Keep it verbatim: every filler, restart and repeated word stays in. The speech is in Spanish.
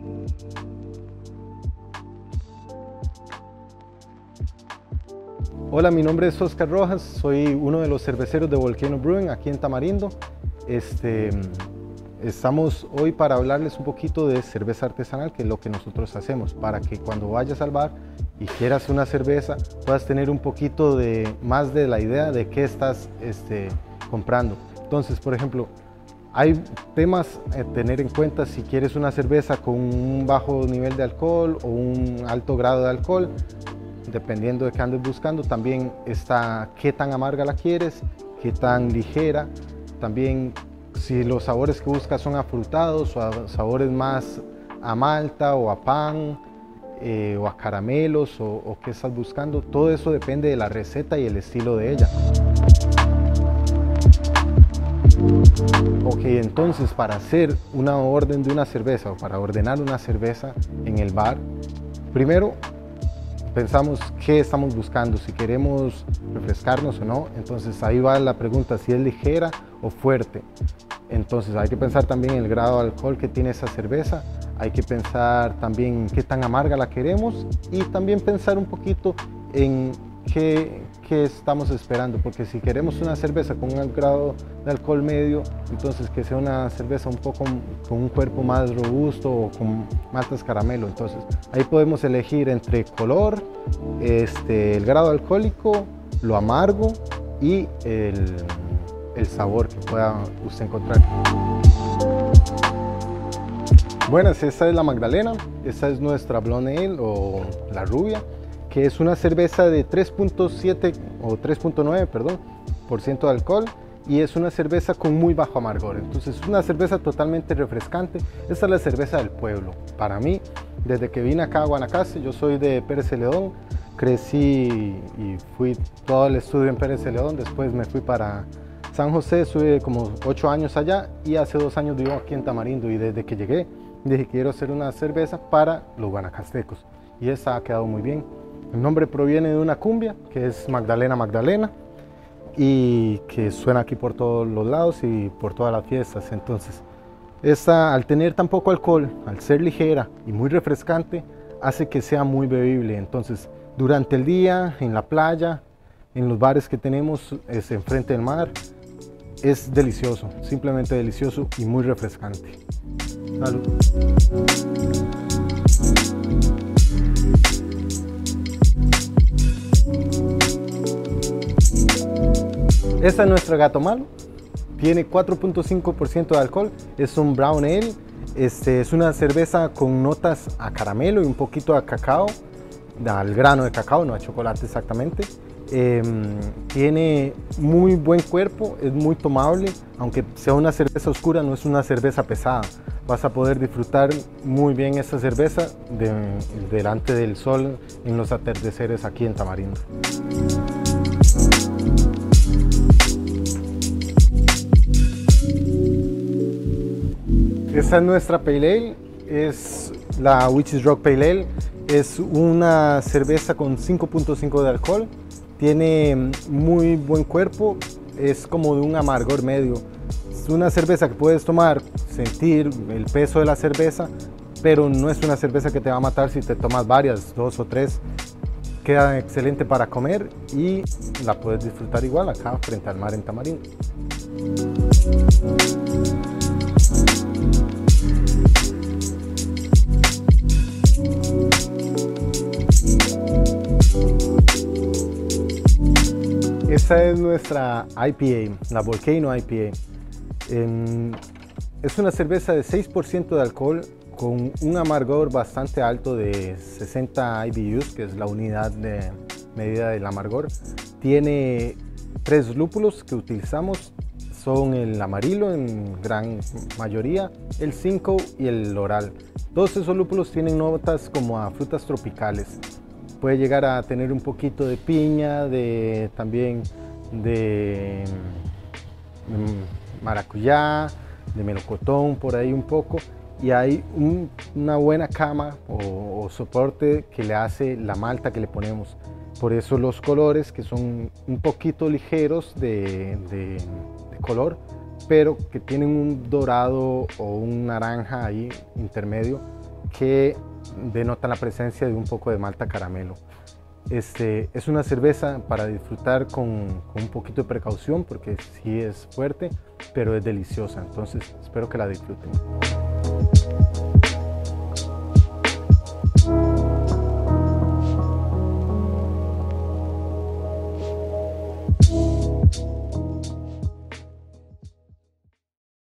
Hola, mi nombre es Oscar Rojas, soy uno de los cerveceros de Volcano Brewing aquí en Tamarindo. Este, estamos hoy para hablarles un poquito de cerveza artesanal, que es lo que nosotros hacemos, para que cuando vayas al bar y quieras una cerveza puedas tener un poquito de, más de la idea de qué estás este, comprando. Entonces, por ejemplo, hay temas a tener en cuenta si quieres una cerveza con un bajo nivel de alcohol o un alto grado de alcohol. Dependiendo de qué andes buscando, también está qué tan amarga la quieres, qué tan ligera, también si los sabores que buscas son afrutados o a sabores más a malta o a pan eh, o a caramelos o, o qué estás buscando. Todo eso depende de la receta y el estilo de ella. Ok, entonces para hacer una orden de una cerveza o para ordenar una cerveza en el bar, primero pensamos qué estamos buscando, si queremos refrescarnos o no. Entonces ahí va la pregunta, si es ligera o fuerte. Entonces hay que pensar también en el grado de alcohol que tiene esa cerveza, hay que pensar también qué tan amarga la queremos y también pensar un poquito en qué, qué estamos esperando, porque si queremos una cerveza con un grado de alcohol medio, entonces que sea una cerveza un poco con un cuerpo más robusto o con maltas caramelo. Entonces ahí podemos elegir entre color, este, el grado alcohólico, lo amargo y el, el sabor que pueda usted encontrar. Buenas, esta es la Magdalena, esta es nuestra Blonde Ale o la rubia, que es una cerveza de tres punto siete o tres punto nueve, perdón, por ciento de alcohol, y es una cerveza con muy bajo amargor. Entonces es una cerveza totalmente refrescante. Esta es la cerveza del pueblo. Para mí, desde que vine acá a Guanacaste, yo soy de Pérez Celedón, crecí y fui todo el estudio en Pérez Celedón, después me fui para San José, estuve como ocho años allá y hace dos años vivo aquí en Tamarindo, y desde que llegué dije quiero hacer una cerveza para los guanacastecos y esta ha quedado muy bien. El nombre proviene de una cumbia que es Magdalena Magdalena y que suena aquí por todos los lados y por todas las fiestas. Entonces esta, al tener tan poco alcohol, al ser ligera y muy refrescante, hace que sea muy bebible. Entonces durante el día, en la playa, en los bares que tenemos es enfrente del mar, es delicioso, simplemente delicioso y muy refrescante. Salud. Esta es nuestra Gato Malo, tiene cuatro punto cinco por ciento de alcohol, es un brown ale, este, es una cerveza con notas a caramelo y un poquito a cacao, al grano de cacao, no a chocolate exactamente. Eh, tiene muy buen cuerpo, es muy tomable, aunque sea una cerveza oscura, no es una cerveza pesada. Vas a poder disfrutar muy bien esta cerveza de, delante del sol en los atardeceres aquí en Tamarindo. Esta es nuestra Pale Ale, es la Witch's Rock Pale Ale, es una cerveza con cinco punto cinco de alcohol, tiene muy buen cuerpo, es como de un amargor medio. Es una cerveza que puedes tomar, sentir el peso de la cerveza, pero no es una cerveza que te va a matar si te tomas varias, dos o tres. Queda excelente para comer y la puedes disfrutar igual acá frente al mar en Tamarindo. Esta es nuestra I P A, la Volcano I P A. En, es una cerveza de seis por ciento de alcohol con un amargor bastante alto de sesenta I B Us, que es la unidad de medida del amargor. Tiene tres lúpulos que utilizamos, son el amarillo en gran mayoría, el cinco y el loral. Todos esos lúpulos tienen notas como a frutas tropicales. Puede llegar a tener un poquito de piña, de, también de maracuyá, de melocotón, por ahí un poco. Y hay un, una buena cama o, o soporte que le hace la malta que le ponemos. Por eso los colores que son un poquito ligeros de, de, de color, pero que tienen un dorado o un naranja ahí intermedio, que denotan la presencia de un poco de malta caramelo. Este, es una cerveza para disfrutar con, con un poquito de precaución porque sí es fuerte, pero es deliciosa. Entonces espero que la disfruten.